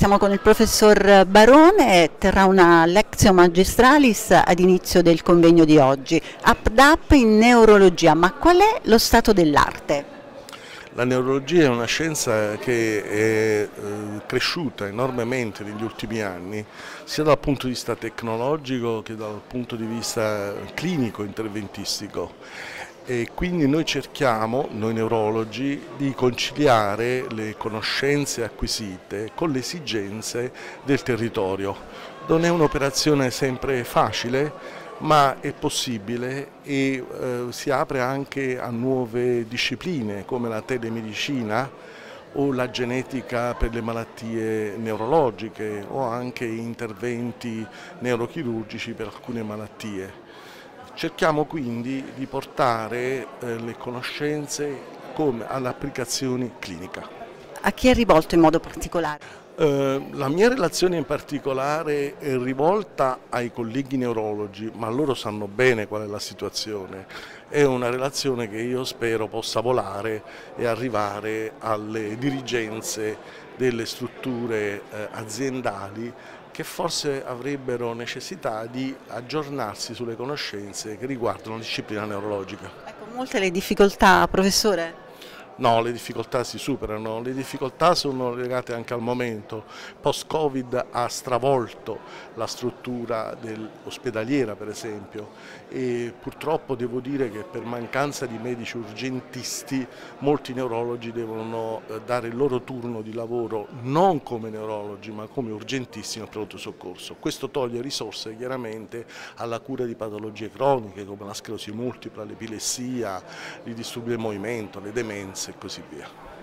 Siamo con il professor Barone, terrà una Lectio Magistralis ad inizio del convegno di oggi. Up in neurologia, ma qual è lo stato dell'arte? La neurologia è una scienza che è cresciuta enormemente negli ultimi anni, sia dal punto di vista tecnologico che dal punto di vista clinico, interventistico. E quindi noi cerchiamo, noi neurologi, di conciliare le conoscenze acquisite con le esigenze del territorio. Non è un'operazione sempre facile, ma è possibile e si apre anche a nuove discipline come la telemedicina o la genetica per le malattie neurologiche o anche interventi neurochirurgici per alcune malattie. Cerchiamo quindi di portare le conoscenze alle applicazioni cliniche. A chi è rivolto in modo particolare? La mia relazione in particolare è rivolta ai colleghi neurologi, ma loro sanno bene qual è la situazione. È una relazione che io spero possa volare e arrivare alle dirigenze delle strutture aziendali che forse avrebbero necessità di aggiornarsi sulle conoscenze che riguardano la disciplina neurologica. Ecco, molte le difficoltà, professore? No, le difficoltà si superano, le difficoltà sono legate anche al momento. Post-Covid ha stravolto la struttura ospedaliera, per esempio, e purtroppo devo dire che per mancanza di medici urgentisti molti neurologi devono dare il loro turno di lavoro non come neurologi ma come urgentisti nel pronto soccorso. Questo toglie risorse chiaramente alla cura di patologie croniche come la sclerosi multipla, l'epilessia, i disturbi del movimento, le demenze e così via.